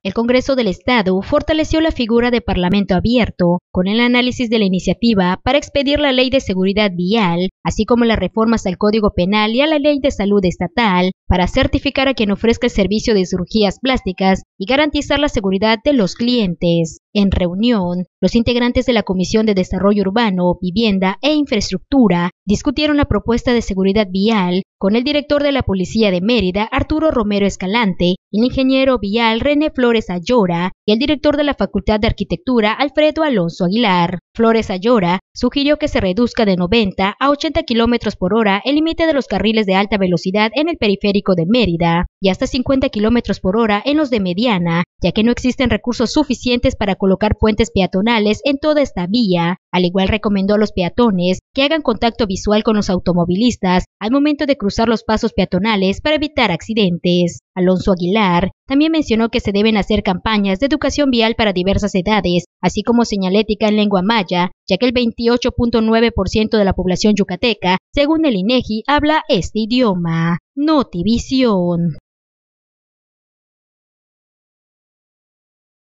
El Congreso del Estado fortaleció la figura de Parlamento abierto con el análisis de la iniciativa para expedir la Ley de Seguridad Vial, así como las reformas al Código Penal y a la Ley de Salud Estatal para certificar a quien ofrezca el servicio de cirugías plásticas y garantizar la seguridad de los clientes. En reunión, los integrantes de la Comisión de Desarrollo Urbano, Vivienda e Infraestructura discutieron la propuesta de seguridad vial con el director de la Policía de Mérida, Arturo Romero Escalante, el ingeniero vial René Flores Ayora y el director de la Facultad de Arquitectura, Alfredo Alonso Aguilar. Flores Ayora sugirió que se reduzca de 90 a 80 km por hora el límite de los carriles de alta velocidad en el periférico de Mérida y hasta 50 km por hora en los de mediana, ya que no existen recursos suficientes para colocar puentes peatonales en toda esta vía. Al igual recomendó a los peatones que hagan contacto visual con los automovilistas al momento de cruzar los pasos peatonales para evitar accidentes. Alonso Aguilar también mencionó que se deben hacer campañas de educación vial para diversas edades, así como señalética en lengua maya, ya que el 28.9% de la población yucateca, según el INEGI, habla este idioma. Notivisión.